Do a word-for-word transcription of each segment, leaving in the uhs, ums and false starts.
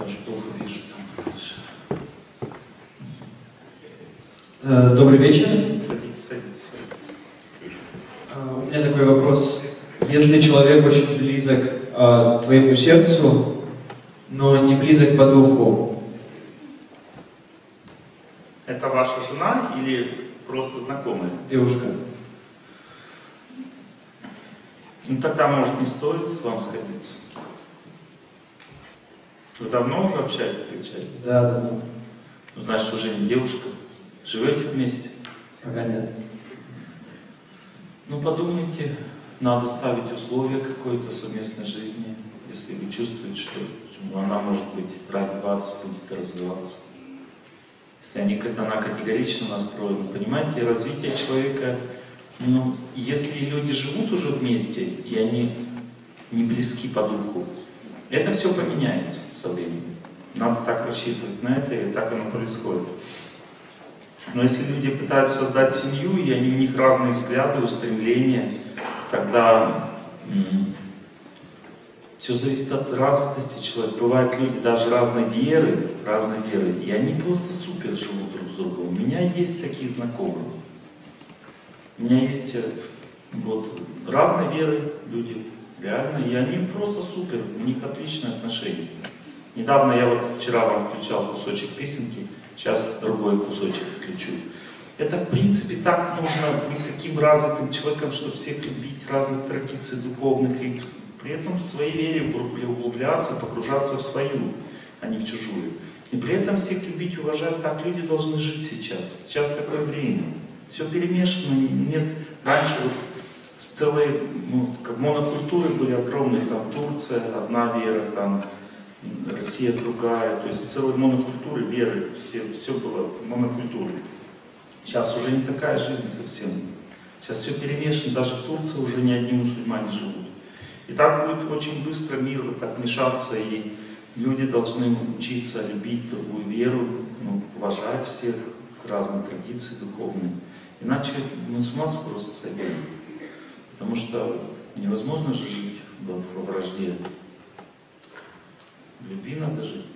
Очень плохо вижу там. Добрый вечер. Садитесь, садитесь, садитесь. У меня такой вопрос. Если человек очень близок к твоему сердцу, но не близок по духу. Это ваша жена или просто знакомая? Девушка. Ну тогда, может, не стоит с вами сходиться. Вы давно уже общаетесь, встречаетесь? Да, да. Ну, значит, уже не девушка. Живете вместе? Пока нет. Ну, подумайте, надо ставить условия какой-то совместной жизни, если вы чувствуете, что она, может быть, ради вас будет развиваться. Если они, она категорично настроена, понимаете, развитие человека, ну, если люди живут уже вместе, и они не близки по духу, это все поменяется со временем. Надо так рассчитывать на это, и так оно происходит. Но если люди пытаются создать семью, и они, у них разные взгляды, устремления, тогда все зависит от развитости человека. Бывают люди даже разной веры, разной веры, и они просто супер живут друг с другом. У меня есть такие знакомые. У меня есть вот, разной веры люди, реально, и они просто супер, у них отличные отношения. Недавно я вот вчера вам включал кусочек песенки, сейчас другой кусочек включу. Это в принципе так нужно быть таким развитым человеком, чтобы всех любить, разных традиций духовных, и при этом в своей вере углубляться, погружаться в свою, а не в чужую. И при этом всех любить, уважать, так люди должны жить сейчас. Сейчас такое время. Все перемешано, нет. Раньше вот с целой, ну, как монокультуры были огромные, там Турция, одна вера, там Россия другая, то есть целые монокультуры, веры, все, все было монокультурой. Сейчас уже не такая жизнь совсем. Сейчас все перемешано, даже в Турции уже ни одни мусульмане живут. И так будет очень быстро мир вот так мешаться, и люди должны учиться любить другую веру, ну, уважать всех, разные традиции духовные. Иначе мы с ума просто сойдем. Потому что невозможно же жить вот, во вражде. В любви надо жить.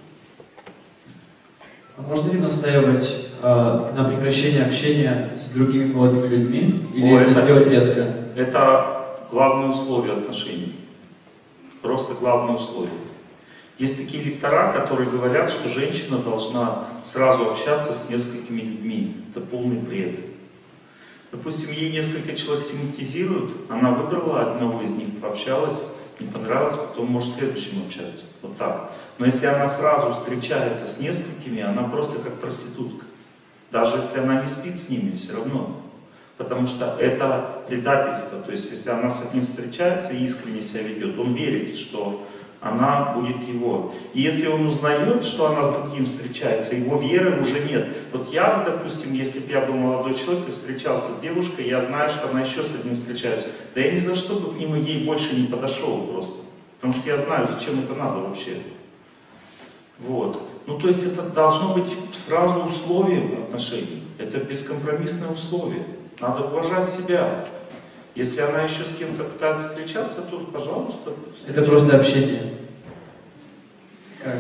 А можно ли настаивать э, на прекращении общения с другими молодыми людьми? Или О, это, это делать резко? Это главное условие отношений. Просто главное условие. Есть такие лектора, которые говорят, что женщина должна сразу общаться с несколькими людьми. Это полный бред. Допустим, ей несколько человек симпатизируют, она выбрала одного из них, пообщалась, не понравилось, потом может с следующим общаться. Вот так. Но если она сразу встречается с несколькими, она просто как проститутка. Даже если она не спит с ними, все равно. Потому что это предательство. То есть, если она с одним встречается и искренне себя ведет, он верит, что она будет его. И если он узнает, что она с другим встречается, его веры уже нет. Вот я, допустим, если бы я был молодой человек и встречался с девушкой, я знаю, что она еще с одним встречается. Да я ни за что бы к нему ей больше не подошел просто. Потому что я знаю, зачем это надо вообще. Вот. Ну, то есть это должно быть сразу условием отношений. Это бескомпромиссное условие. Надо уважать себя. Если она еще с кем-то пытается встречаться, то, пожалуйста. Это просто общение. Как?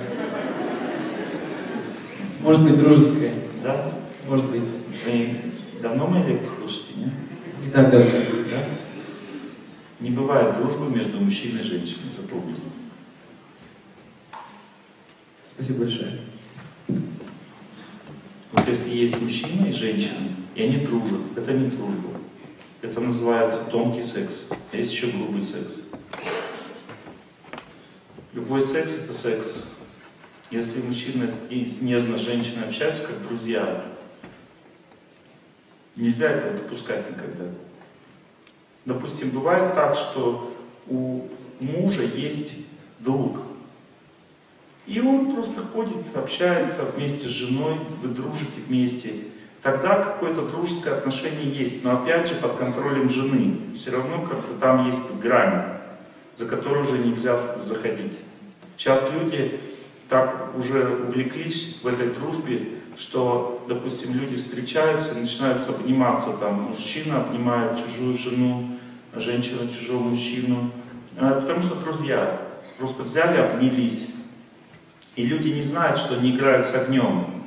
Может быть, дружеское. Да? Может быть. Вы давно мои лекции слушаете, нет? Не так давно. Да? Не бывает дружбы между мужчиной и женщиной, запомните. Спасибо большое. Вот если есть мужчина и женщина, и они дружат, это не дружба. Это называется тонкий секс. Есть еще грубый секс. Любой секс — это секс. Если мужчина с нежно с женщиной общается, как друзья, нельзя этого допускать никогда. Допустим, бывает так, что у мужа есть друг. И он просто ходит, общается вместе с женой, вы дружите вместе. Тогда какое-то дружеское отношение есть, но опять же под контролем жены. Все равно как бы там есть грань, за которую уже нельзя заходить. Сейчас люди так уже увлеклись в этой дружбе, что, допустим, люди встречаются, начинают обниматься, там мужчина обнимает чужую жену, женщина чужого мужчину, потому что друзья просто взяли, обнялись. И люди не знают, что они играют с огнем.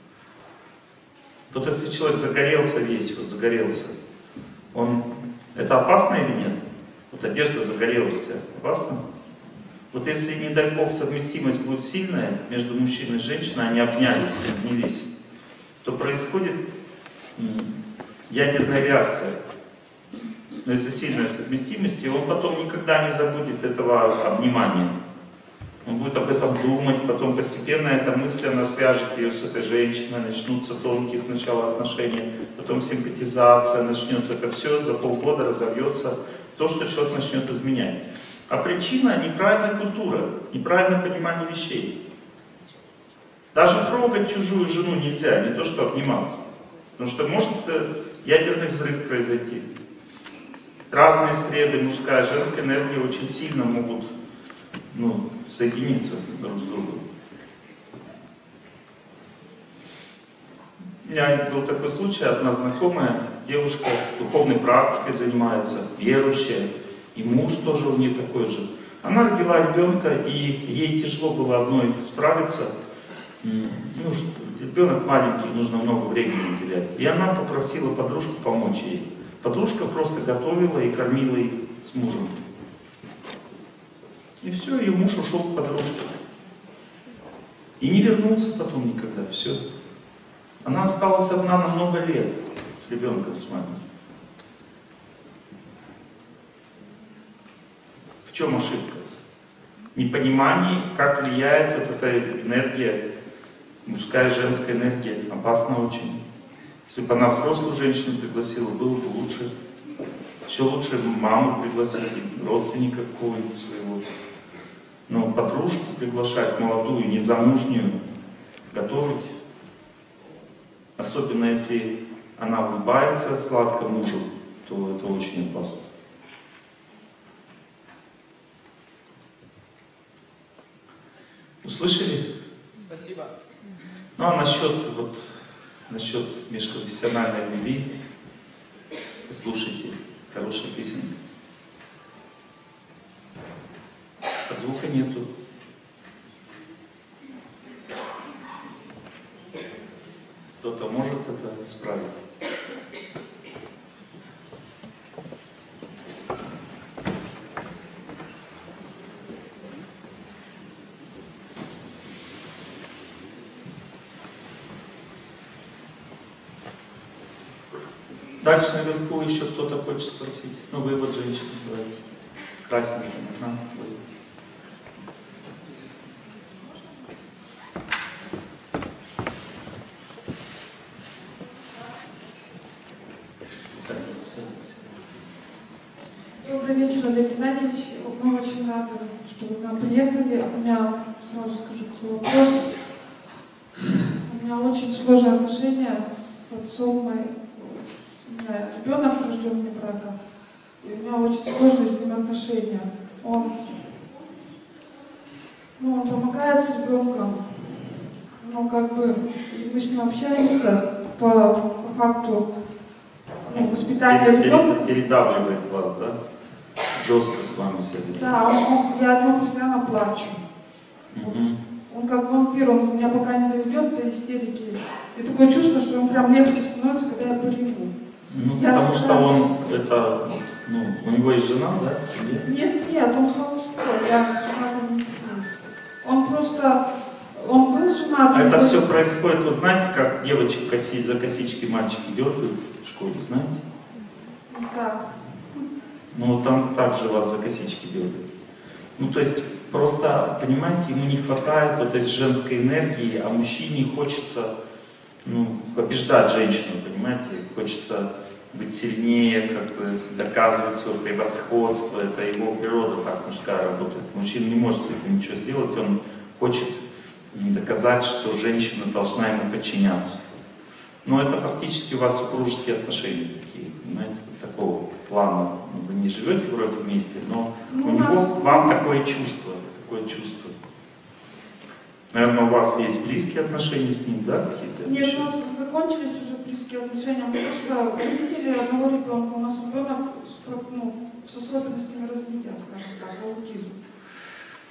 Вот если человек загорелся весь, вот загорелся, он, это опасно или нет? Вот одежда загорелась, опасно? Вот если, не дай бог, совместимость будет сильная между мужчиной и женщиной, они обнялись, обнялись, то происходит ядерная реакция. Но если сильная совместимость, и он потом никогда не забудет этого обнимания. Он будет об этом думать, потом постепенно эта мысль, она свяжет ее с этой женщиной, начнутся тонкие сначала отношения, потом симпатизация начнется. Это все за полгода разовьется в то, что человек начнет изменять. А причина — неправильная культура, неправильное понимание вещей. Даже трогать чужую жену нельзя, не то что обниматься. Потому что может ядерный взрыв произойти. Разные среды, мужская и женская энергия очень сильно могут, ну, соединиться друг с другом. У меня был такой случай, одна знакомая девушка духовной практикой занимается, верующая, и муж тоже у нее такой же. Она родила ребенка, и ей тяжело было одной справиться. Ну, ребенок маленький, нужно много времени уделять. И она попросила подружку помочь ей. Подружка просто готовила и кормила их с мужем. И все, ее муж ушел к подружке. И не вернулся потом никогда, все. Она осталась одна на много лет с ребенком, с мамой. В чем ошибка? Непонимание, как влияет вот эта энергия, мужская и женская энергия, опасна очень. Если бы она взрослую женщину пригласила, было бы лучше. Еще лучше маму пригласить, родственника какого-нибудь своего. Но подружку приглашать, молодую, незамужнюю, готовить. Особенно если она улыбается сладко мужу, то это очень опасно. Услышали? Спасибо. Ну а насчет, вот, насчет межконфессиональной любви, слушайте, хорошая песенка. А звука нету. Кто-то может это исправить? Дальше наверху еще кто-то хочет спросить. Ну вы вот женщина, давайте. Красненькая. Ага, вы. Добрый вечер, Олег Геннадьевич. Мы очень рады, что вы к нам приехали. У меня, сразу скажу, какой вопрос. У меня очень сложные отношения с отцом моей. У меня ребенок рожден вне брака. И у меня очень сложные с ним отношения. Он, ну, он помогает с ребенком. Ну, как бы, мы с ним общаемся по, по факту, ну, воспитания ребенка. Передавливает вас, да? Жестко с вами себя. Да, он, он, я от него постоянно плачу. Угу. Он как вампир, он меня пока не доведет до истерики. И такое чувство, что ему прям легче становится, когда я пореву. Ну, я потому всегда... что он, это, ну, у него есть жена, да, в семье? Нет, нет, он холостой, я с женатым не люблю. Он просто, он был женат. А это был... все происходит, вот знаете, как девочек косить, за косички мальчики дергают в школе, знаете? Да. Ну, там также вас за косички дергают. Ну, то есть, просто, понимаете, ему не хватает вот этой женской энергии, а мужчине хочется, ну, побеждать женщину, понимаете? Хочется быть сильнее, как бы доказывать свое превосходство. Это его природа, так мужская работает. Мужчина не может с этим ничего сделать, он хочет доказать, что женщина должна ему подчиняться. Но это фактически у вас супружеские отношения такие, понимаете, такого плана. Вы не живете вроде вместе, но ну, у него нас... к вам такое чувство, такое чувство. Наверное, у вас есть близкие отношения с ним, да, какие-то? Нет, у нас закончились уже близкие отношения. Мы просто родители одного ребенка. У нас ребенок с, ну, с особенностями развития, скажем так, аутизм.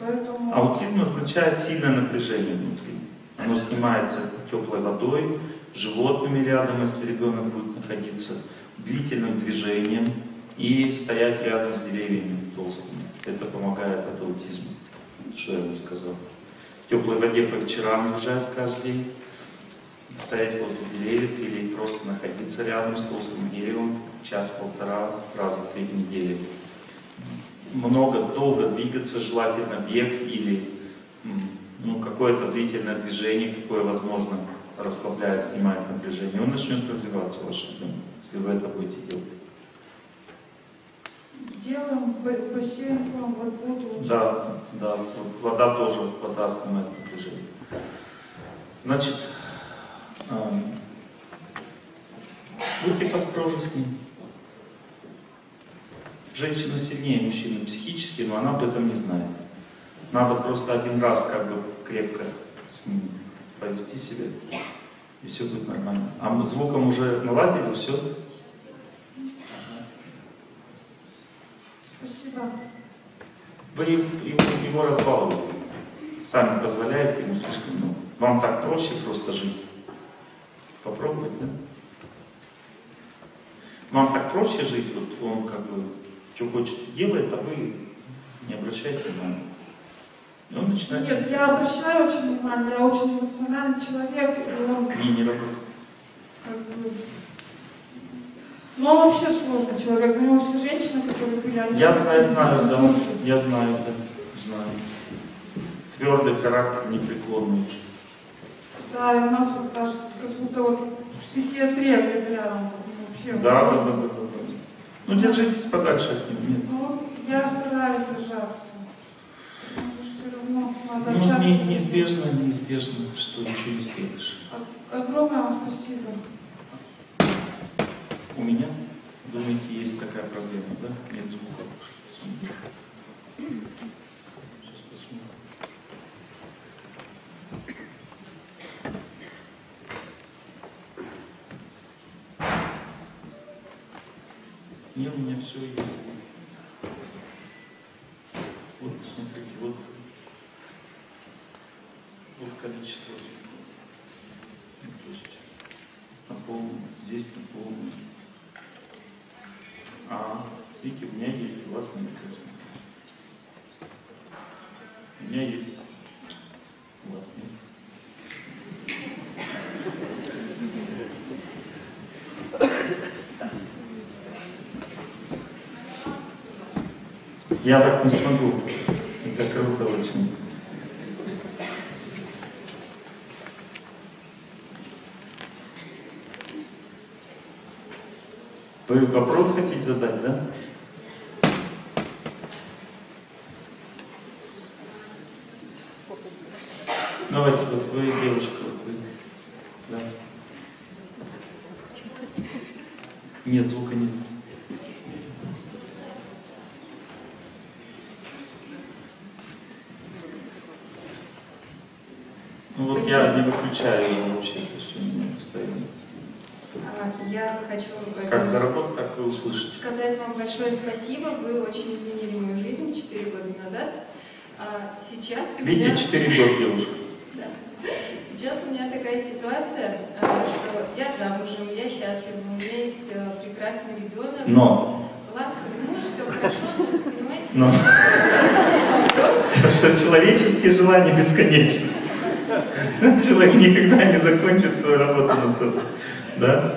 Поэтому... Аутизм означает сильное напряжение внутри. Оно снимается теплой водой, животными рядом, если ребенок будет находиться, длительным движением и стоять рядом с деревьями толстыми. Это помогает от аутизма. Что я вам сказал? В теплой воде по вечерам лежать каждый день, стоять возле деревьев или просто находиться рядом с толстым деревом час-полтора раза в три недели. Много, долго двигаться, желательно бег или ну, какое-то длительное движение, какое возможно расслабляет, снимает напряжение. Он начнет развиваться, ваш ребенок, если вы это будете делать. Делаем бассейн, воду. Да, да, вода тоже, вода снимает напряжение. Значит, будьте построже с ним. Женщина сильнее мужчины психически, но она об этом не знает. Надо просто один раз как бы крепко с ним повести себя, и все будет нормально. А мы звуком уже наладили, все? Спасибо. Вы его, его разбаловали. Сами позволяете ему слишком много. Вам так проще просто жить. Попробовать, да? Вам так проще жить, вот он как бы что хочете делает, а вы не обращаете внимания. И он начинает... Нет, я обращаю очень внимание, я очень эмоциональный человек, и он... Не, не работает. Как бы... Но он вообще сложный человек, у него все женщины, которые были... Они Я знаю, знаю, да, я знаю, да, знаю. Твердый характер, непреклонный. Да, и у нас вот даже как будто вот психиатрия где-то рядом. Вообще, Да, да, да, да, да. Ну держитесь подальше от него. Нет. Ну, я стараюсь держаться. Все равно надо Ну, общаться. не, неизбежно, неизбежно, что ничего не сделаешь. Огромное вам спасибо. У меня, думаете, есть такая проблема, да? Нет звука. Сейчас посмотрим. Нет, у меня все есть. Вот, смотрите, вот, вот количество звуков. Ну, то есть на полную, здесь на полную. А, видите, у меня есть, у вас нет звука. У меня есть, у вас нет. Я так не смогу. Это круто очень. Вы вопрос хотите задать, да? Давайте, вот вы, девушка, вот вы. Да. Нет, звука нет. Ну вот Спасибо. я не выключаю его вообще, то есть у меня постоянно. Я хочу Как заработать, так вы услышите. сказать вам большое спасибо. Вы очень изменили мою жизнь четыре года назад. А сейчас у Видите, меня... четыре года девушка. Да. Сейчас у меня такая ситуация, что я замужем, я счастлива, у меня есть прекрасный ребенок. Но. Ласковый муж, все хорошо, но, понимаете? Но. Что человеческие желания бесконечны. Человек никогда не закончит свою работу над собой. Да?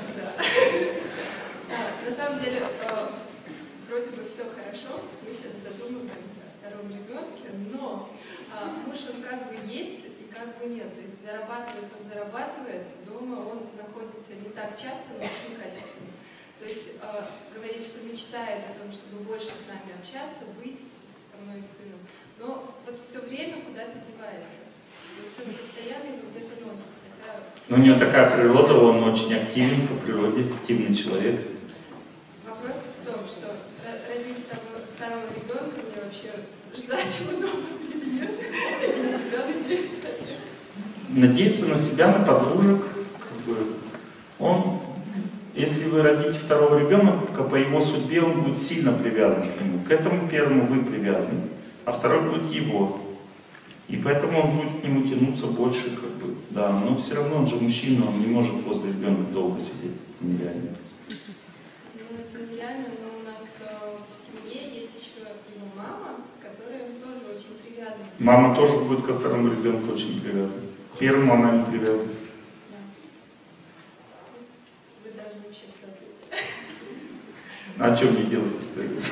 На самом деле, вроде бы все хорошо, мы сейчас задумываемся о втором ребенке, но муж он как бы есть и как бы нет. То есть зарабатывать он зарабатывает, дома он находится не так часто, но очень качественно. То есть говорит, что мечтает о том, чтобы больше с нами общаться, быть со мной и сыном. Но вот все время куда-то девается. То есть он постоянно его где-то носит. Хотя Ну, у него такая природа, он очень активен по природе, активный человек. Вопрос в том, что родить второго, второго ребенка мне вообще ждать его дома или нет? Или на себя надеяться? Надеяться на себя, на подружек. Как бы. Он, если вы родите второго ребенка, по его судьбе он будет сильно привязан к нему. К этому первому вы привязаны. а второй будет его. И поэтому он будет с ним утянуться больше, как бы, да. Но все равно он же мужчина, он не может возле ребенка долго сидеть. Это нереально. Ну, это нереально, но у нас э, в семье есть еще его мама, которая тоже очень привязана. Мама тоже будет ко второму ребенку очень привязана. К первому она не привязана. Да. Вы даже вообще все ответили. А что мне делать остается?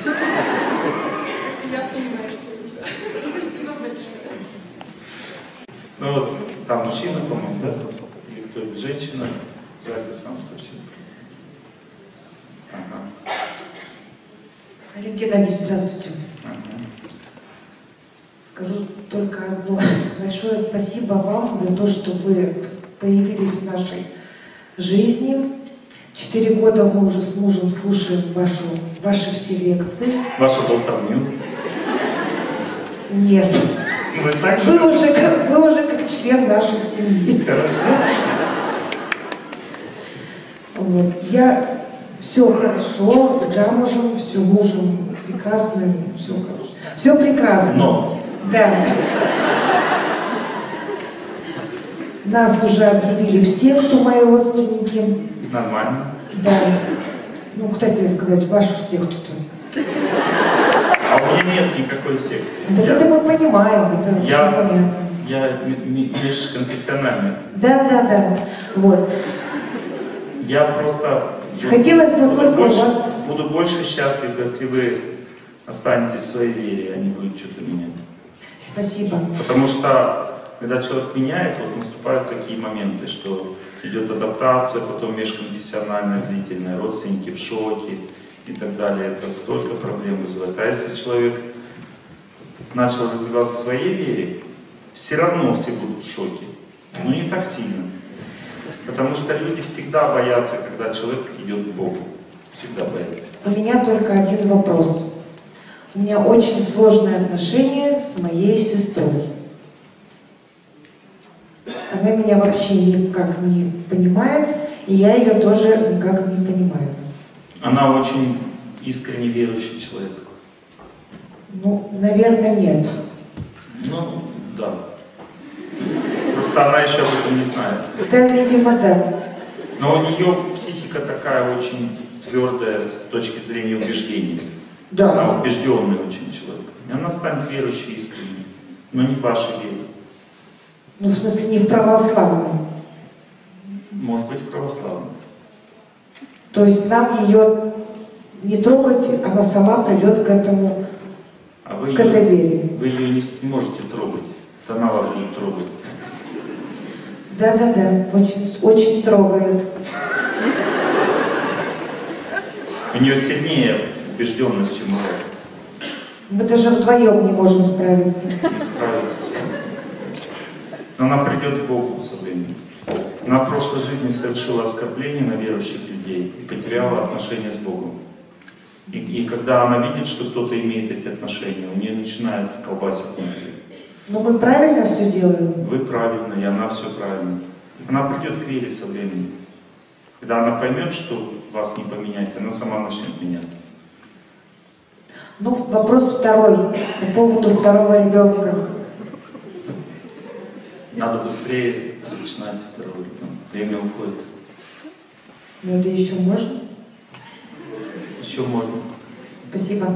Я понимаю, что ничего. Спасибо большое. Ну вот, там мужчина, по-моему, да? Или кто-то, женщина, сзади сам совсем. Ага. Олег Геннадьевич, здравствуйте. Ага. Скажу только одно. Большое спасибо вам за то, что вы появились в нашей жизни. Четыре года мы уже с мужем слушаем вашу, ваши все лекции. Ваша болтовню. Нет. Вы так же? Вы уже, как, вы уже как член нашей семьи. Хорошо. Вот. Я все хорошо, замужем, все мужем прекрасно, все хорошо. Все прекрасно. Но. Да. Нас уже объявили все, кто мои родственники. Нормально. Да. Ну, кстати сказать, вашу секту-то. А у меня нет никакой секты. Так я, это мы понимаем, это все я, понятно. я межконфессиональный. Да, да, да. Вот. Я просто Хотелось бы буду только больше, у вас... буду больше счастлив, если вы останетесь в своей вере, а не будете что-то менять. Спасибо. Потому что, когда человек меняет, вот наступают такие моменты, что идет адаптация, потом межконфессиональная, длительная, родственники в шоке и так далее. Это столько проблем вызывает. А если человек начал развиваться в своей вере, все равно все будут в шоке. Но не так сильно. Потому что люди всегда боятся, когда человек идет к Богу. Всегда боятся. У меня только один вопрос. У меня очень сложные отношения с моей сестрой. Она меня вообще никак не понимает, и я ее тоже никак не понимаю. Она очень искренне верующий человек. Ну, наверное, нет. Ну, да. Просто она еще об этом не знает. Да, видимо, да. Но у нее психика такая очень твердая с точки зрения убеждений. Да. Она убежденный очень человек. И она станет верующей искренне, но не в вашей вере. Ну, в смысле, не в православном. Может быть, в православном. То есть нам ее не трогать, она сама придет к этому, А вы к этой ее, вере. вы ее не сможете трогать. Это она вас будет трогать. Да-да-да, очень, очень трогает. У нее сильнее убежденность, чем у вас. Мы даже вдвоем не можем справиться. Не справится. Но она придет к Богу со временем. Она в прошлой жизни совершила оскорбление на верующих людей и потеряла отношения с Богом. И, и когда она видит, что кто-то имеет эти отношения, у нее начинает колбасить внутри. Но мы правильно все делаем? Вы правильно, и она все правильно. Она придет к вере со временем. Когда она поймет, что вас не поменять, она сама начнет меняться. Ну, вопрос второй, по поводу второго ребенка. Надо быстрее начинать второй ребенок. Время уходит. Ну, это еще можно? Еще можно. Спасибо.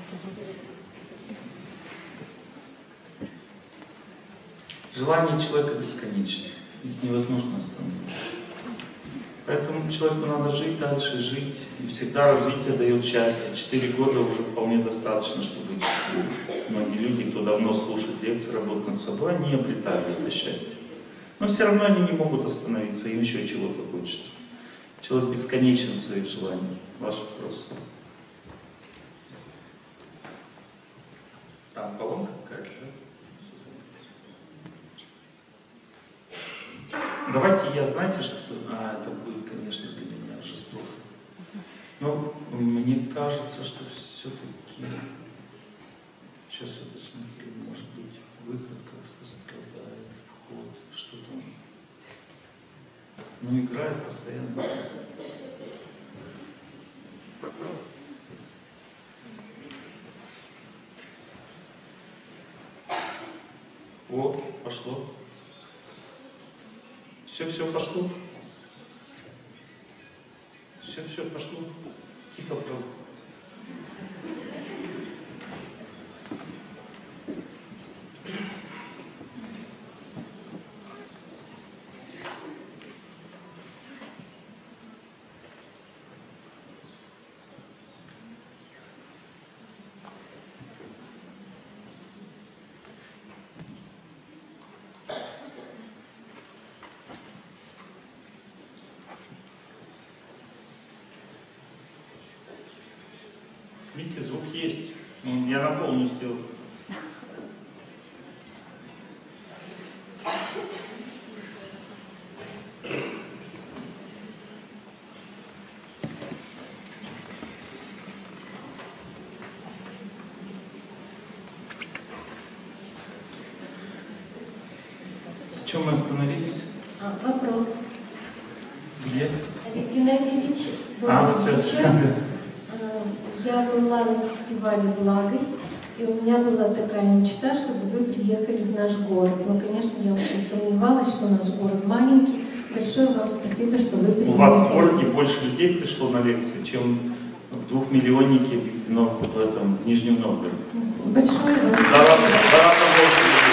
Желания человека бесконечны. Их невозможно остановить. Поэтому человеку надо жить дальше, жить. И всегда развитие дает счастье. Четыре года уже вполне достаточно, чтобы быть счастливым. Многие люди, кто давно слушает лекции, работают над собой, они обретают это счастье. Но все равно они не могут остановиться, им еще чего-то хочется. Человек бесконечен в своих желаниях. Ваш вопрос. Там поломка какая-то, да? Давайте я, знаете, что... А, это будет, конечно, для меня жестоко. Но мне кажется, что все-таки... Сейчас я посмотрю, может быть, выход как-то страдает, вход, что там. Ну, играет постоянно. О, пошло. Все, все, пошло. Все, все, пошло. Тихо, правда. Видите, звук есть. Ну, я на полную сделал. В чем мы остановились? А, вопрос. Где? Олег Геннадьевич, А, добрый все. вечер. А, Я была на фестивале «Благость», и у меня была такая мечта, чтобы вы приехали в наш город. Но, конечно, я очень сомневалась, что наш город маленький. Большое вам спасибо, что вы приехали. У вас в городе больше людей пришло на лекции, чем в двухмиллионнике в, Нов- в, этом, в Нижнем Новгороде. Большое вам До спасибо. раза, до раза больше людей.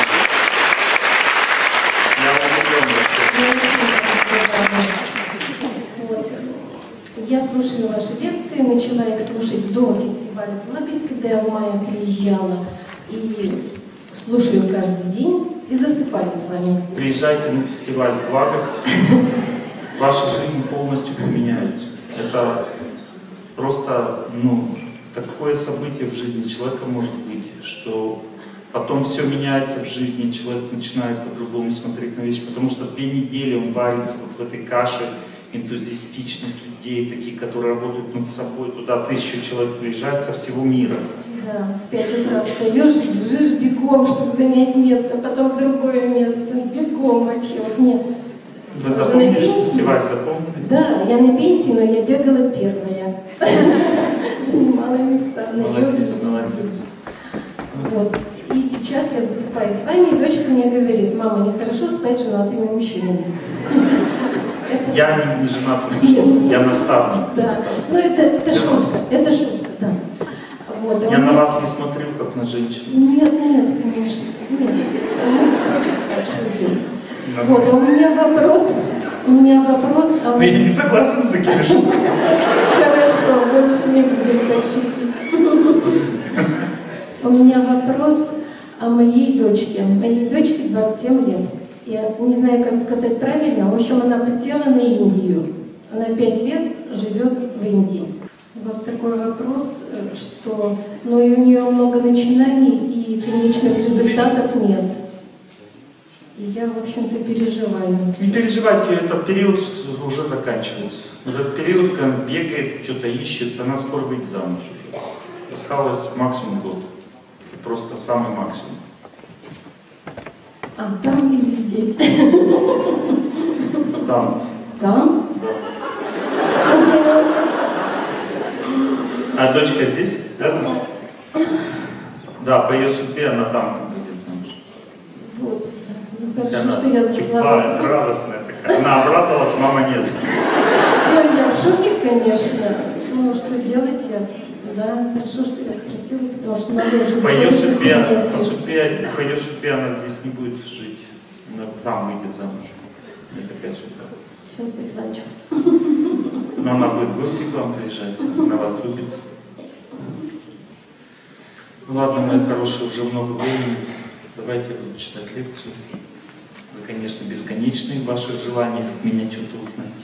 Я удивлен вообще. Вот. Я слушаю ваши лекции, начала их слушать до фестиваля «Благость», когда я в мае приезжала, и слушаю каждый день и засыпаю с вами. Приезжайте на фестиваль «Благость», ваша жизнь полностью поменяется. Это просто, ну, такое событие в жизни человека может быть, что потом все меняется в жизни, человек начинает по-другому смотреть на вещи, потому что две недели он варится вот в этой каше энтузиастичных людей, такие, которые работают над собой. Туда тысячу человек приезжает со всего мира. Да, в пять утра встаешь и бежишь бегом, чтобы занять место, потом в другое место, бегом вообще. Вот нет. Вы Уже запомнили на пенсии? фестиваль, запомнили? Да, я на пенсии, но я бегала первая. Занимала места на Молодец, йоге и молодец. везде. Вот. И сейчас я засыпаю с вами, и дочка мне говорит: мама, нехорошо спать с женатыми мужчинами. Это- Я не, не женатый мужчина, я наставник. Да, наставник. ну это, это Для шутка, вас. это шутка, да. Вот, а Я у на меня- вас не смотрю, как на женщину. Нет, нет, конечно, нет. Мы встречи так шутим. На- Вот, а у меня вопрос, у меня вопрос, а Но у- я не согласен с такими шутками. Хорошо, больше не будем так шутить. У меня вопрос о моей дочке. Моей дочке двадцать семь лет. Я не знаю, как сказать правильно. В общем, она подсела на Индию. Она пять лет живет в Индии. Вот такой вопрос, что, ну и у нее много начинаний, и конечных результатов нет. И я, в общем-то, переживаю. Не переживайте, этот период уже заканчивается. Этот период, когда она бегает, что-то ищет, она скоро выйдет замуж уже. Осталось максимум год. Это просто самый максимум. А там или здесь? Там. Там? Да. А дочка здесь? Да? Да, по ее судьбе она там выйдет замуж. Вот. Ну, И хорошо, она что я задала кипает, вопрос. радостная такая. Она обрадовалась, мама нет. Ну, я в шоке, конечно. Ну, что делать я? Да, хорошо, что я спросила, потому что надо уже... По ее готовиться к судьбе, принятию. по судьбе, по ее судьбе она здесь не будет жить. Она там выйдет замуж. Не такая судьба. Сейчас доплачу. Но она будет в гости к вам приезжать. Она вас любит. Ну ладно, мои хорошие, уже много времени. Давайте я буду читать лекцию. Вы, конечно, бесконечны в ваших желаниях от меня что-то узнать.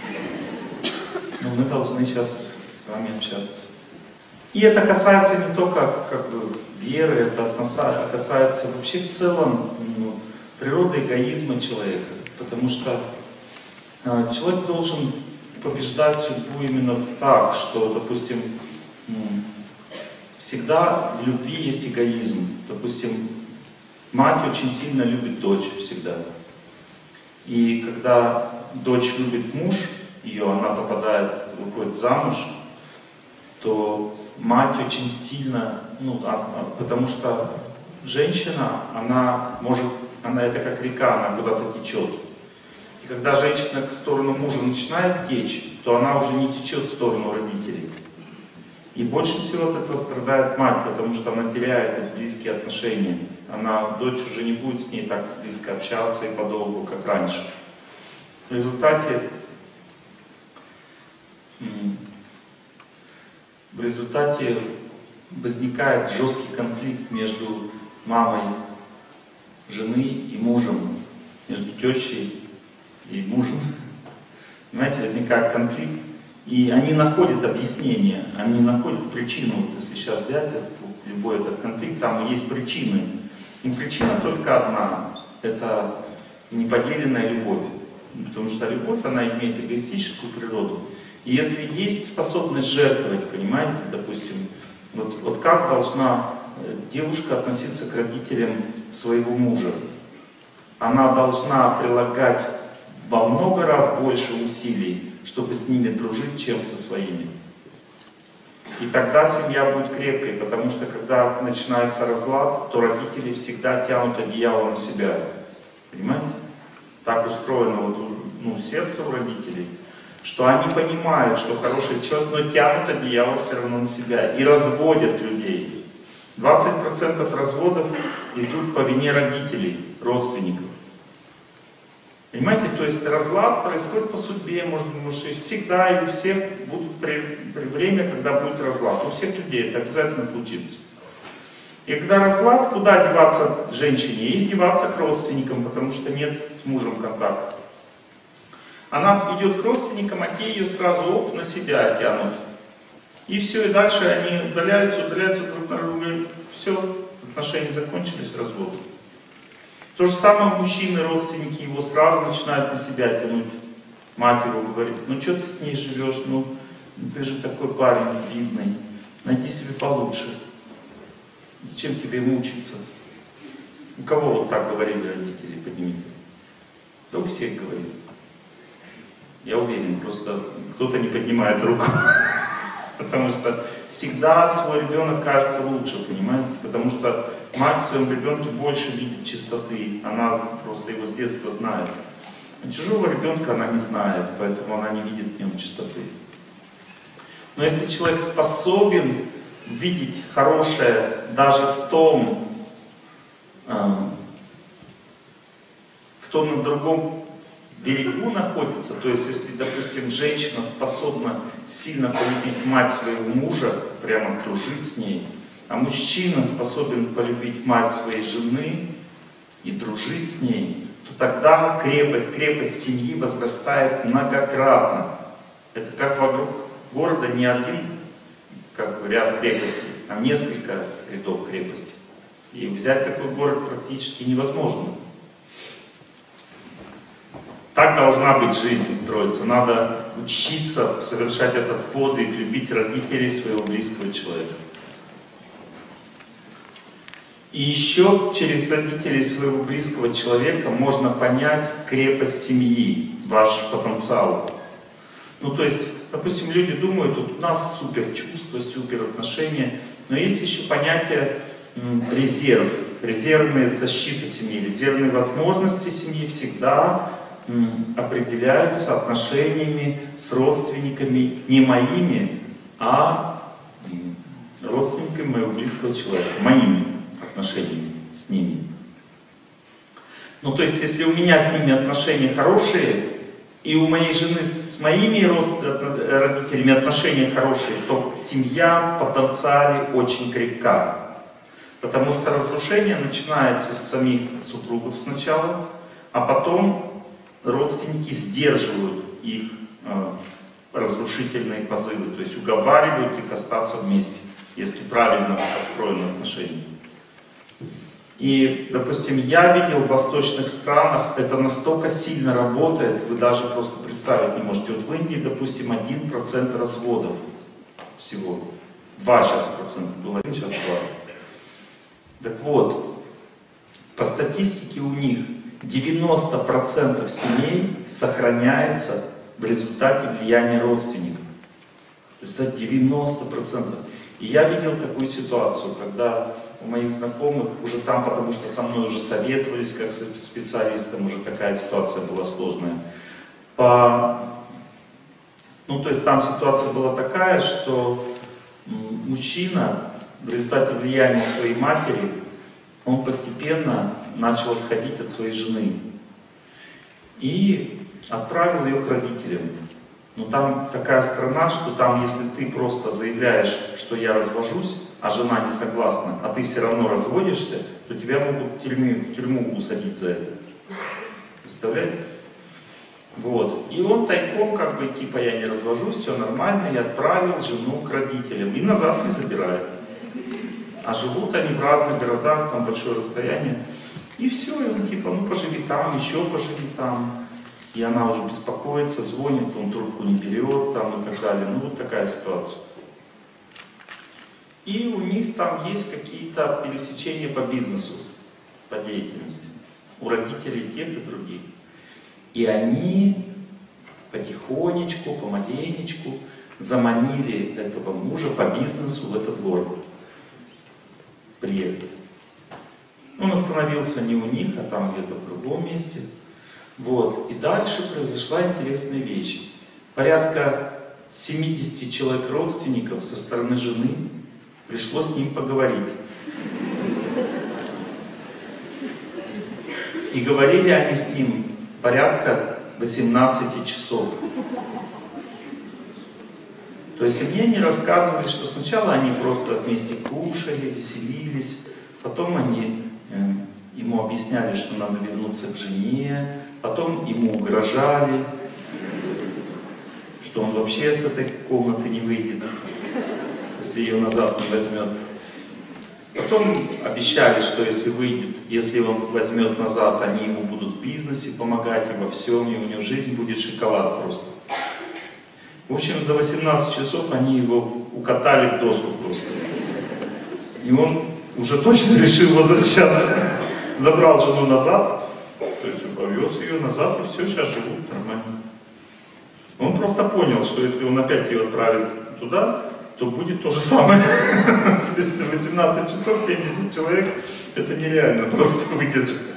Но мы должны сейчас с вами общаться. И это касается не только как бы веры, это относа- касается вообще в целом ну, природы эгоизма человека. Потому что э, человек должен побеждать судьбу именно так, что, допустим, м, всегда в любви есть эгоизм. Допустим, мать очень сильно любит дочь всегда. И когда дочь любит муж, ее, она попадает, выходит замуж, то мать очень сильно, ну, а- а- потому что женщина, она может, она это как река, она куда-то течет. И когда женщина в сторону мужа начинает течь, то она уже не течет в сторону родителей. И больше всего от этого страдает мать, потому что она теряет близкие отношения. Она, дочь уже не будет с ней так близко общаться и подолгу, как раньше. В результате, в результате возникает жесткий конфликт между мамой жены и мужем, между тещей и мужем. Понимаете, возникает конфликт, и они находят объяснение, они находят причину. Вот если сейчас взять этот, любой этот конфликт, там есть причины. И причина только одна — это неподеленная любовь. Потому что любовь, она имеет эгоистическую природу. И если есть способность жертвовать, понимаете, допустим, вот, вот как должна девушка относиться к родителям своего мужа? Она должна прилагать во много раз больше усилий, чтобы с ними дружить, чем со своими. И тогда семья будет крепкой, потому что когда начинается разлад, то родители всегда тянут одеяло на себя. Понимаете? Так устроено вот, ну, сердце у родителей, что они понимают, что хороший человек, но тянут одеяло все равно на себя и разводят людей. двадцать процентов разводов идут по вине родителей, родственников. Понимаете, то есть разлад происходит по судьбе, может быть, всегда и у всех будут при, при время, когда будет разлад. У всех людей это обязательно случится. И когда разлад, куда деваться женщине? И деваться к родственникам, потому что нет с мужем контакта. Она идет к родственникам, а те ее сразу оп, на себя тянут. И все, и дальше они удаляются, удаляются друг на друга. Все, отношения закончились, развод. То же самое мужчины, родственники его сразу начинают на себя тянуть. Мать его говорит: ну что ты с ней живешь, ну ты же такой парень видный, найди себе получше. Зачем тебе мучиться? У кого вот так говорили родители, поднимите? Да у всех говорили. Я уверен, просто кто-то не поднимает руку. Потому что всегда свой ребенок кажется лучше, понимаете? Потому что мать в своем ребенке больше видит чистоты. Она просто его с детства знает. А чужого ребенка она не знает, поэтому она не видит в нем чистоты. Но если человек способен видеть хорошее даже в том, кто на другом берегу находится, то есть если, допустим, женщина способна сильно полюбить мать своего мужа, прямо дружить с ней, а мужчина способен полюбить мать своей жены и дружить с ней, то тогда крепость, крепость семьи возрастает многократно. Это как вокруг города не один как бы, ряд крепостей, а несколько рядов крепости. И взять такой город практически невозможно. Так должна быть жизнь строиться. Надо учиться совершать этот подвиг, любить родителей своего близкого человека. И еще через родителей своего близкого человека можно понять крепость семьи, ваш потенциал. Ну то есть, допустим, люди думают, вот у нас супер чувства, супер отношения, но есть еще понятие м, резерв, резервные защиты семьи, резервные возможности семьи всегда определяются отношениями с родственниками не моими, а родственниками моего близкого человека, моими отношениями с ними. Ну то есть, если у меня с ними отношения хорошие, и у моей жены с моими родителями отношения хорошие, то семья в потенциале очень крепка. Потому что разрушение начинается с самих супругов сначала, а потом родственники сдерживают их э, разрушительные позывы, то есть уговаривают их остаться вместе, если правильно построены отношения. И, допустим, я видел в восточных странах, это настолько сильно работает, вы даже просто представить не можете. Вот в Индии, допустим, один процент разводов всего. два сейчас процента было, один сейчас два. Так вот, по статистике у них девяносто процентов семей сохраняется в результате влияния родственников. То есть это девяносто процентов. И я видел такую ситуацию, когда у моих знакомых, уже там, потому что со мной уже советовались как с специалистом, уже такая ситуация была сложная. По... Ну, то есть там ситуация была такая, что мужчина в результате влияния своей матери, он постепенно начал отходить от своей жены и отправил ее к родителям. Но там такая страна, что там, если ты просто заявляешь, что я развожусь, а жена не согласна, а ты все равно разводишься, то тебя могут в тюрьму, в тюрьму усадить за это. Представляете? Вот. И он тайком, как бы, типа, я не развожусь, все нормально, и отправил жену к родителям. И назад не забирает. А живут они в разных городах, там большое расстояние. И все, и он типа, ну поживи там, еще поживи там. И она уже беспокоится, звонит, он трубку не берет, там и так далее. Ну вот такая ситуация. И у них там есть какие-то пересечения по бизнесу, по деятельности. У родителей тех и других. И они потихонечку, помаленечку заманили этого мужа по бизнесу в этот город. Приехали. Он остановился не у них, а там где-то в другом месте. Вот. И дальше произошла интересная вещь. Порядка семидесяти человек родственников со стороны жены пришло с ним поговорить. И говорили они с ним порядка восемнадцати часов. То есть мне они рассказывали, что сначала они просто вместе кушали, веселились, потом они э, ему объясняли, что надо вернуться к жене, потом ему угрожали, что он вообще с этой комнаты не выйдет, если ее назад не возьмет. Потом обещали, что если выйдет, если он возьмет назад, они ему будут в бизнесе помогать и во всем, и у него жизнь будет шоколад просто. В общем, за восемнадцать часов они его укатали в доску просто. И он уже точно решил возвращаться. Забрал жену назад, то есть повез ее назад, и все, сейчас живут нормально. Он просто понял, что если он опять ее отправит туда, то будет то же самое. То есть восемнадцать часов, семьдесят человек, это нереально просто выдержать.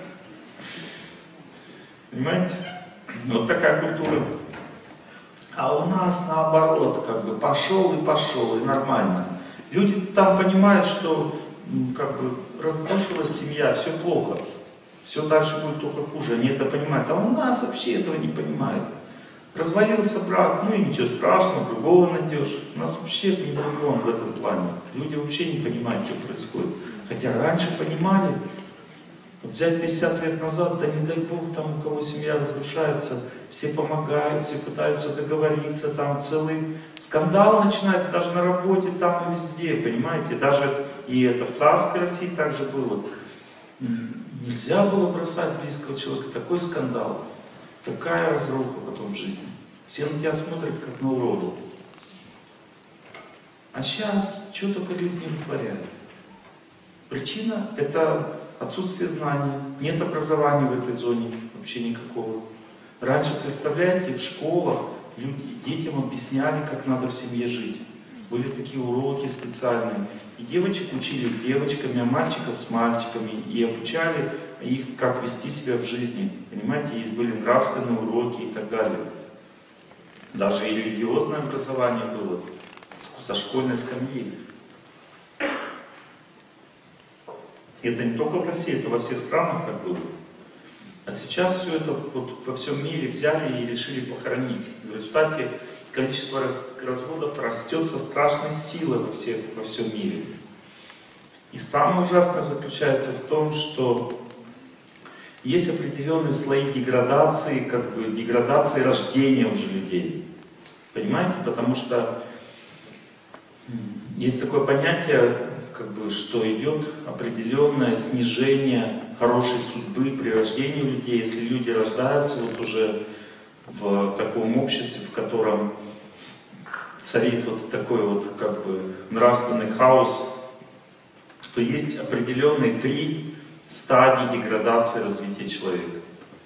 Понимаете? Вот такая культура. А у нас наоборот, как бы пошел и пошел, и нормально. Люди там понимают, что как бы разрушилась семья, все плохо. Все дальше будет только хуже. Они это понимают. А у нас вообще этого не понимают. Развалился брак, ну и ничего страшного, другого найдешь. У нас вообще не другом в этом плане. Люди вообще не понимают, что происходит. Хотя раньше понимали. Вот взять пятьдесят лет назад, да не дай Бог, там у кого семья разрушается, все помогают, все пытаются договориться, там целый скандал начинается даже на работе, там и везде, понимаете? Даже и это в царской России также было. Нельзя было бросать близкого человека, такой скандал, такая разруха потом в жизни. Все на тебя смотрят как на урода. А сейчас что только люди не вытворяют. Причина — это отсутствие знаний, нет образования в этой зоне, вообще никакого. Раньше, представляете, в школах люди, детям объясняли, как надо в семье жить. Были такие уроки специальные. И девочек учили с девочками, а мальчиков с мальчиками. И обучали их, как вести себя в жизни. Понимаете, есть были нравственные уроки и так далее. Даже и религиозное образование было со школьной скамьи. Это не только в России, это во всех странах так было. А сейчас все это вот во всем мире взяли и решили похоронить. В результате количество разводов растет со страшной силой во, всех, во всем мире. И самое ужасное заключается в том, что есть определенные слои деградации, как бы деградации рождения уже людей. Понимаете? Потому что есть такое понятие, как бы, что идет определенное снижение хорошей судьбы при рождении людей, если люди рождаются вот уже в таком обществе, в котором царит вот такой вот как бы нравственный хаос, то есть определенные три стадии деградации развития человека.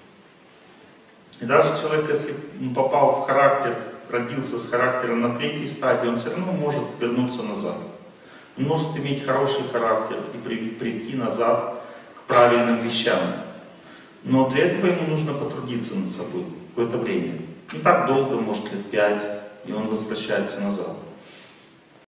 И даже человек, если попал в характер, родился с характером на третьей стадии, он все равно может вернуться назад. Он может иметь хороший характер и при, прийти назад к правильным вещам. Но для этого ему нужно потрудиться над собой какое-то время. Не так долго, может лет пять, и он возвращается назад.